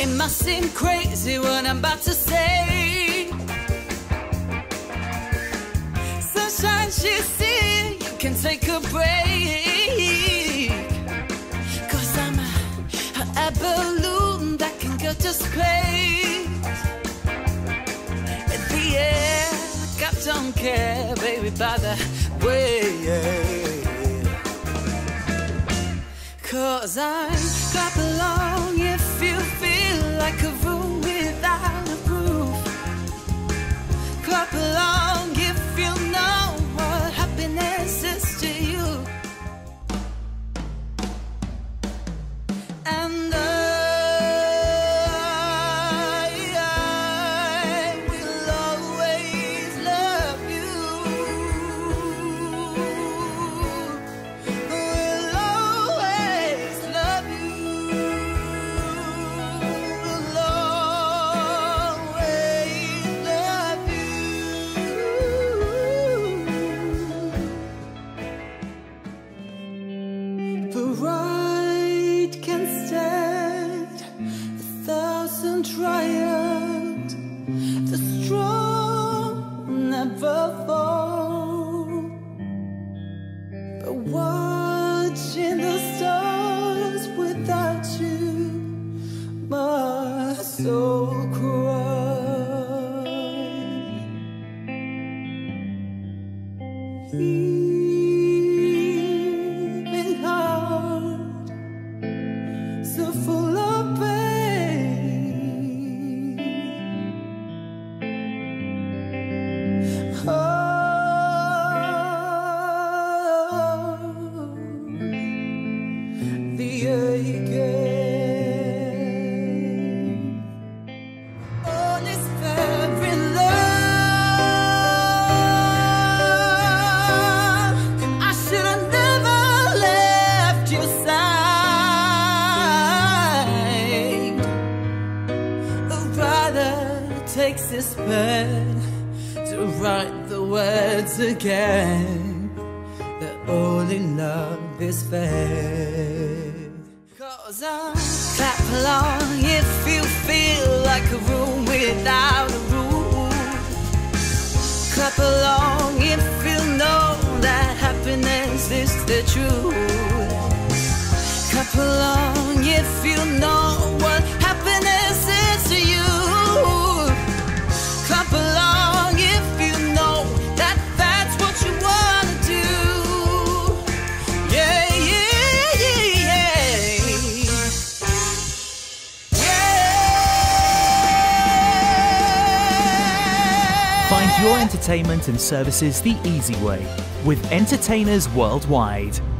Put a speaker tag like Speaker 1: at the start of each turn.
Speaker 1: It must seem crazy what I'm about to say. Sunshine, she's here, you can take a break. 'Cause I'm a balloon that can go to space. In the air, God don't care, baby, by the way. 'Cause I'm clap along if you feel like a room without a roof. Clap along if you know what happiness is to you. And I will always love you. Will always love you. Will always love you. The right can stand 1,000 trials. The strong never fall. But watching the stars without you, my soul cries. Heaving heart, so full of pain. Oh, the aching. On this very love, I should have never left your side. A writer takes his pen to write the words again, that only love is fair. 'Cause I'm clap along if you feel like a room without a roof. Clap along if you know that happiness is the truth. Clap along if you know what happiness is to you. Clap along if you know that that's what you want to do. Yeah, yeah, yeah, yeah.
Speaker 2: Find your entertainment and services the easy way with Entertainers Worldwide.